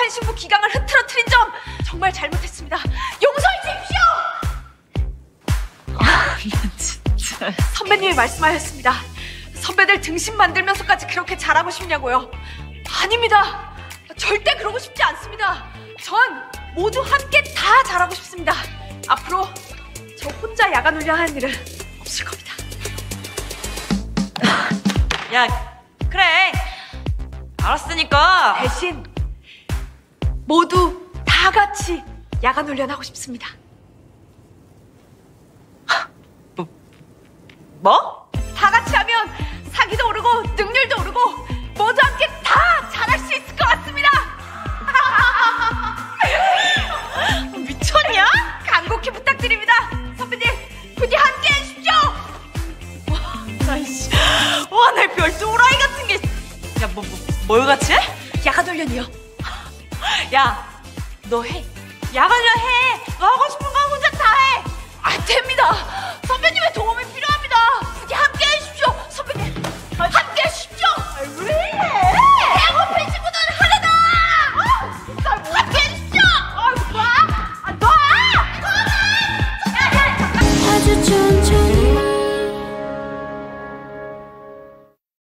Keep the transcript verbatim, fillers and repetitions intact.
신부 기강을 흐트러뜨린 점 정말 잘못했습니다. 용서해 주십시오! 아, 진짜. 선배님이 말씀하셨습니다. 선배들 등신 만들면서까지 그렇게 잘하고 싶냐고요. 아닙니다. 절대 그러고 싶지 않습니다. 전 모두 함께 다 잘하고 싶습니다. 앞으로 저 혼자 야간 훈련하는 일은 없을 겁니다. 야, 그래. 알았으니까. 대신 모두 다 같이 야간 훈련하고 싶습니다. 뭐? 뭐? 다 같이 하면 사기도 오르고 능률도 오르고 모두 함께 다 잘할 수 있을 것 같습니다. 미쳤냐? 간곡히 부탁드립니다. 선배님, 부디 함께 해주십시오. 아이씨. 와, 내 별도 오라이 같은 게. 야, 뭐, 뭐, 뭘 같이 해? 야간 훈련이요. 야, 너 해. 야간 훈련 해. 너 하고 싶은 거 혼자 다 해. 안 됩니다. 선배님